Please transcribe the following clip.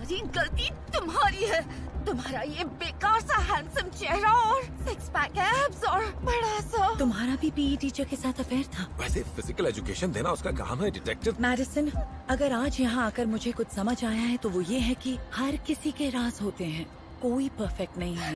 बेहतरीन गलती तुम्हारी है। तुम्हारा ये बेकार सा हैंडसम चेहरा और सिक्स पैक एब्स और बड़ा सा। तुम्हारा भी पीई टीचर के साथ अफेयर था। वैसे फिजिकल एजुकेशन देना उसका काम है डिटेक्टिव। मैडिसन, अगर आज यहाँ आकर मुझे कुछ समझ आया है तो वो ये है कि हर किसी के राज होते हैं, कोई परफेक्ट नहीं है।